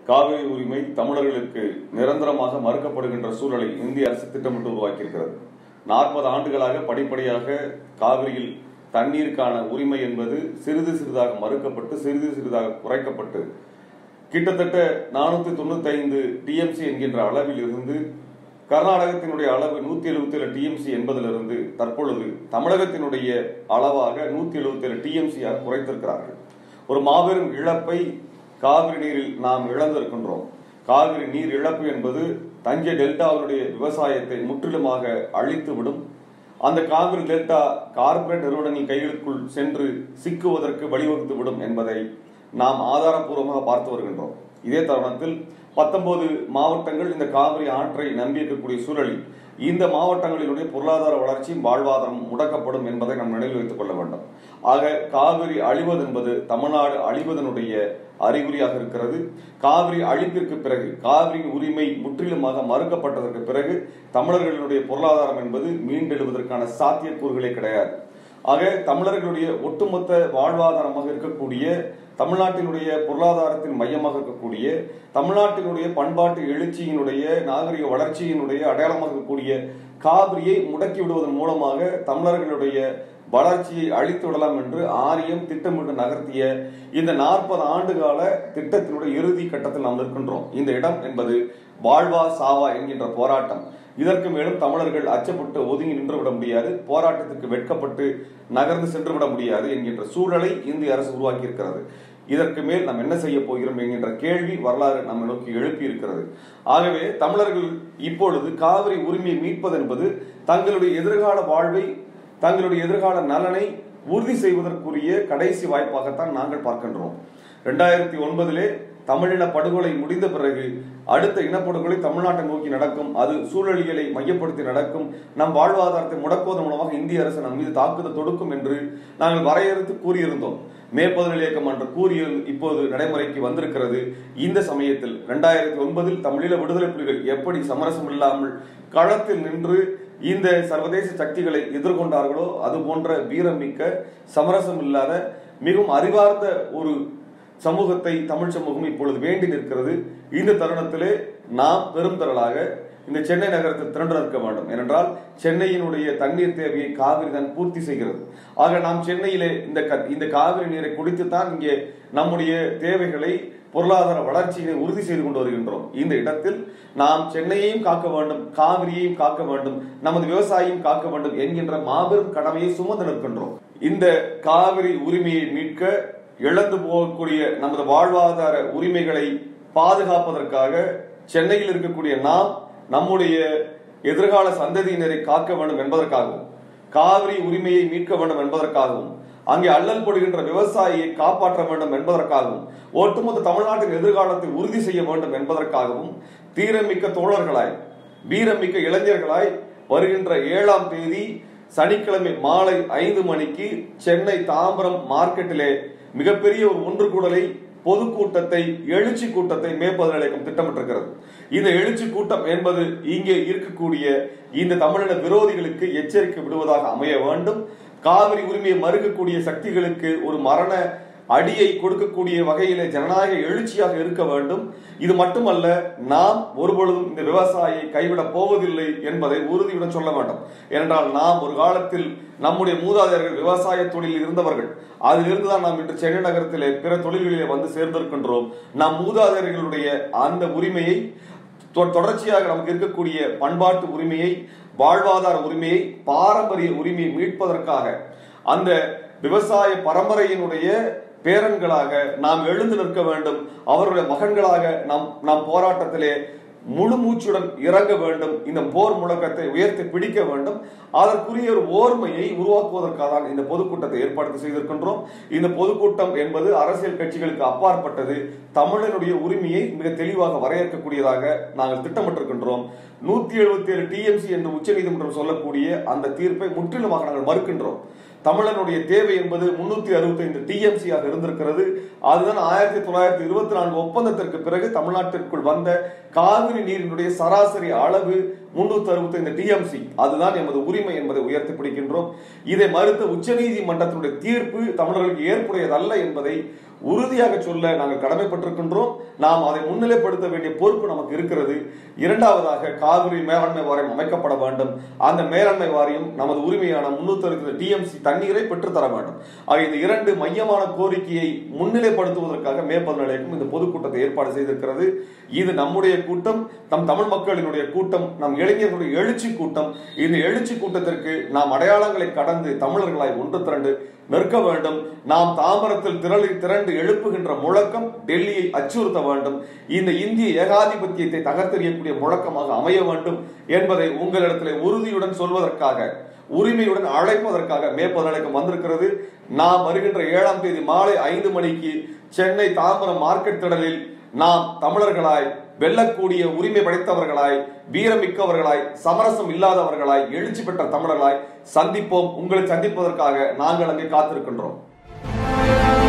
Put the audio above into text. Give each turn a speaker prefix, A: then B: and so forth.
A: காவிரி உரிமை தமிழர்களுக்கு நிரந்தரமாக மறுக்கப்படுகின்ற சூழலை இந்திய அரசு திட்டமிட்டு உருவாக்கியிருக்கிறது. 40 ஆண்டுகளாக படிப்படியாக காவிரியில் தண்ணீருக்கான உரிமை என்பது சிறிது சிறிதாக மறுக்கப்பட்டு சிறிது சிறிதாக குறைக்கப்பட்டு கிட்டத்தட்ட 495 டிஎம்சி என்கின்ற அளவில் இருந்து கர்நாடகத்தினுடைய அளவு 177 டிஎம்சி என்பதிலிருந்து தற்பொழுது தமிழகத்தினுடைய அளவாக 177 டிஎம்சியாக குறைத்திருக்கிறார்கள். ஒரு மாபெரும் இழப்பை காவிரி நீரில் நாம் இழந்திருக்கின்றோம். காவிரி நீர் இழப்பு என்பது தஞ்சை டெல்டாவுடைய விவசாயத்தை முற்றிலுமாக அழித்துவிடும். அந்த காவிரி டெல்டா கார்ப்பரேட் நிறுவனங்கள் கைகளுக்குள் சென்று சிக்குவதற்கு வழிவகுத்துவிடும் என்பதை நாம் ஆதாரப்பூர்வமாக பார்த்து வருகின்றோம். இதே தருணத்தில் 19 மாவட்டங்கள் இந்த காவிரி ஆற்றை நம்பியிருக்கக்கூடிய சூழலில் இந்த மாவட்டங்களினுடைய பொருளாதார வளர்ச்சியும் வாழ்வாதாரம் முடக்கப்படும் என்பதை நாம் நினைவில் வைத்துக் கொள்ள வேண்டும். ஆக காவிரி அழிவது என்பது தமிழ்நாடு அழிவதனுடைய அறிகுறியாக இருக்கிறது. காவிரி அழிப்பிற்கு பிறகு, காவிரியின் உரிமை முற்றிலுமாக மறுக்கப்பட்டதற்கு பிறகு தமிழர்களுடைய பொருளாதாரம் என்பது மீண்டெழுவதற்கான சாத்தியக்கூறுகளே கிடையாது. ஆக தமிழர்களுடைய ஒட்டுமொத்த வாழ்வாதாரமாக இருக்கக்கூடிய, தமிழ்நாட்டினுடைய பொருளாதாரத்தின் மையமாக இருக்கக்கூடிய, தமிழ்நாட்டினுடைய பண்பாட்டு எழுச்சியினுடைய நாகரிக வளர்ச்சியினுடைய அடையாளமாக இருக்கக்கூடிய காவிரியை முடக்கி விடுவதன் மூலமாக தமிழர்களுடைய வளர்ச்சியை அழித்து விடலாம் என்று ஆரியம் திட்டமிட்டு நகர்த்திய இந்த 40 ஆண்டுகால திட்டத்தினுடைய இறுதி கட்டத்தில் நாம் இருக்கின்றோம். இந்த இடம் என்பது வாழ்வா சாவா என்கின்ற போராட்டம். இதற்கு மேலும் தமிழர்கள் அச்சப்பட்டு ஒதுங்கி நின்று விட முடியாது, போராட்டத்திற்கு வெட்கப்பட்டு நகர்ந்து சென்று விட முடியாது என்கின்ற சூழலை இந்திய அரசு உருவாக்கி இருக்கிறது. இதற்கு மேல் நாம் என்ன செய்ய போகிறோம் என்கின்ற கேள்வி வரலாறு நம்ம நோக்கி எழுப்பி இருக்கிறது. ஆகவே தமிழர்கள் இப்பொழுது காவிரி உரிமையை மீட்பது என்பது தங்களுடைய எதிர்கால வாழ்வை, தங்களுடைய எதிர்கால நலனை உறுதி செய்வதற்குரிய கடைசி வாய்ப்பாகத்தான் நாங்கள் பார்க்கின்றோம். 2009 தமிழின படுகொலை முடிந்த பிறகு அடுத்த இனப்படுகொலை தமிழ்நாட்டை நோக்கி நடக்கும். அது சூழலியலை மையப்படுத்தி நடக்கும். நம் வாழ்வாதாரத்தை முடக்குவதன் மூலமாக இந்திய அரசு நம் மீது தாக்குதல் தொடுக்கும் என்று நாங்கள் வரையறுத்து கூறியிருந்தோம். மே 17 இயக்கம் என்ற கூறியல் இப்போது நடைமுறைக்கு வந்திருக்கிறது. இந்த சமயத்தில் 2009 தமிழீழ விடுதலை புலிகள் எப்படி சமரசம் இல்லாமல் களத்தில் நின்று இந்த சர்வதேச சக்திகளை எதிர்கொண்டார்களோ அது போன்ற வீரமிக்க, சமரசம் இல்லாத, மிகவும் அறிவார்ந்த ஒரு சமூகத்தை தமிழ் சமூகம் இப்பொழுது வேண்டி நிற்கிறது. இந்த தருணத்திலே நாம் பெரும் திரளாக இந்த சென்னை நகரத்தில் திரண்டு நிற்க வேண்டும். ஏனென்றால் சென்னையினுடைய தண்ணீர் தேவையை காவிரி தான் பூர்த்தி செய்கிறது. ஆக நாம் சென்னையிலே இந்த காவிரி நீரை குடித்துத்தான் இங்கே நம்முடைய தேவைகளை, பொருளாதார வளர்ச்சியை உறுதி செய்து கொண்டு வருகின்றோம். இந்த இடத்தில் நாம் சென்னையையும் காக்க வேண்டும், காவிரியையும் காக்க வேண்டும், நமது விவசாயியும் காக்க வேண்டும் என்கின்ற மாபெரும் கடமையை சுமந்து நிற்கின்றோம். இந்த காவிரி உரிமையை மீட்க, இழந்து போகக்கூடிய நமது வாழ்வாதார உரிமைகளை பாதுகாப்பதற்காக சென்னையில் இருக்கக்கூடிய நாம் நம்முடைய எதிர்கால சந்ததியினரை காக்க வேண்டும் என்பதற்காகவும், காவிரி உரிமையை மீட்க வேண்டும் என்பதற்காகவும், அங்கே அல்லல் படுகின்ற விவசாயியை காப்பாற்ற வேண்டும் என்பதற்காகவும், ஒட்டுமொத்த தமிழ்நாட்டின் எதிர்காலத்தை உறுதி செய்ய வேண்டும் என்பதற்காகவும் தீரமிக்க தோழர்களாய், வீரமிக்க இளைஞர்களாய் வருகின்ற 7ஆம் தேதி சனிக்கிழமை மாலை 5 மணிக்கு சென்னை தாம்பரம் மார்க்கெட்டிலே மிகப்பெரிய ஒரு ஒன்று கூடலை, பொதுக்கூட்டத்தை, எழுச்சி கூட்டத்தை மே 17 இயக்கம் திட்டமிட்டிருக்கிறது. இந்த எழுச்சி கூட்டம் என்பது இங்கே இருக்கக்கூடிய இந்த தமிழின விரோதிகளுக்கு எச்சரிக்கை விடுவதாக அமைய வேண்டும். காவிரி உரிமையை மறுக்கக்கூடிய சக்திகளுக்கு ஒரு மரண அடியை கொடுக்கக்கூடிய வகையிலே ஜனநாயக எழுச்சியாக இருக்க வேண்டும். இது மட்டுமல்ல, நாம் ஒருபொழுதும் இந்த விவசாயியை கைவிடப் போவதில்லை என்பதை உறுதியுடன் சொல்ல வேண்டும். ஏனென்றால் நாம் ஒரு காலத்தில் நம்முடைய மூதாதையர்கள் விவசாய தொழிலில் இருந்தவர்கள். அதிலிருந்துதான் நாம் இன்று சென்னை நகரத்திலே பிற தொழில்களிலே வந்து சேர்ந்திருக்கின்றோம். நம் மூதாதையர்களுடைய அந்த உரிமையை, தொடர்ச்சியாக நமக்கு இருக்கக்கூடிய பண்பாட்டு உரிமையை, வாழ்வாதார உரிமையை, பாரம்பரிய உரிமையை மீட்பதற்காக அந்த விவசாய பரம்பரையினுடைய பேரன்களாக நாம் எழுந்து நிற்க வேண்டும். அவருடைய மகன்களாக நாம் போராட்டத்திலே முழு மூச்சுடன் இறங்க வேண்டும். இந்த போர் முழக்கத்தை உயர்த்தி பிடிக்க வேண்டும். அதற்குரிய ஒரு ஓர்மையை உருவாக்குவதற்காக இந்த பொதுக்கூட்டத்தை ஏற்பாடு செய்திருக்கின்றோம். இந்த பொதுக்கூட்டம் என்பது அரசியல் கட்சிகளுக்கு அப்பாற்பட்டது. தமிழனுடைய உரிமையை மிக தெளிவாக வரையறுக்கக்கூடியதாக நாங்கள் திட்டமிட்டிருக்கின்றோம். 177 டிஎம்சி என்று உச்சநீதிமன்றம் சொல்லக்கூடிய அந்த தீர்ப்பை முற்றிலுமாக நாங்கள் மறுக்கின்றோம். தமிழனுடைய தேவை என்பது 365 டிஎம்சி ஆக இருந்திருக்கிறது. அதுதான் 1924 ஒப்பந்தத்திற்கு பிறகு தமிழ்நாட்டிற்குள் வந்த காவிரி நீரினுடைய சராசரி அளவு 365 டிஎம்சி. அதுதான் எமது உரிமை என்பதை உயர்த்தி பிடிக்கின்றோம். இதை மறுத்த உச்சநீதிமன்றத்தினுடைய தீர்ப்பு தமிழர்களுக்கு ஏற்புடையதல்ல என்பதை உறுதியாக சொல்ல நாங்கள் கடமைப்பட்டிருக்கின்றோம். நாம் அதை முன்னிலைப்படுத்த வேண்டிய பொறுப்பு நமக்கு இருக்கிறது. இரண்டாவதாக, காவிரி மேலாண்மை வாரியம் அமைக்கப்பட வேண்டும். அந்த மேலாண்மை வாரியம் நமது உரிமையான 360 TMC தண்ணீரை பெற்றுத்தர வேண்டும். ஆக இந்த இரண்டு மையமான கோரிக்கையை முன்னிலைப்படுத்துவதற்காக மே 17 இந்த பொதுக்கூட்டத்தை ஏற்பாடு செய்திருக்கிறது. இது நம்முடைய கூட்டம், நம் தமிழ் மக்களினுடைய கூட்டம், நம் இளைஞர்களுடைய எழுச்சி கூட்டம். இந்த எழுச்சி கூட்டத்திற்கு நாம் அடையாளங்களை கடந்து தமிழர்களாய் ஒன்று திரண்டு நிற்க வேண்டும். நாம் தாம்பரத்தில் திரண்டு எழுப்புகின்ற முழக்கம் டெல்லியை அச்சுறுத்த வேண்டும். இந்த இந்திய ஏகாதிபத்தியத்தை தகர்த்தெறியக்கூடிய முழக்கமாக அமைய வேண்டும் என்பதை உங்களிடத்தில் உறுதியுடன் சொல்வதற்காக, உரிமையுடன் அழைப்பதற்காக மே 17 வந்திருக்கிறது. நாம் வருகின்ற 7ஆம் தேதி மாலை 5 மணிக்கு சென்னை தாம்பரம் மார்க்கெட் திடலில் நாம் தமிழர்களாய், வெல்லக்கூடிய உரிமை படைத்தவர்களாய், வீரமிக்கவர்களாய், சமரசம் இல்லாதவர்களாய், எழுச்சி பெற்ற தமிழர்களாய் சந்திப்போம். உங்களை சந்திப்பதற்காக நாங்கள் அங்கே காத்திருக்கின்றோம்.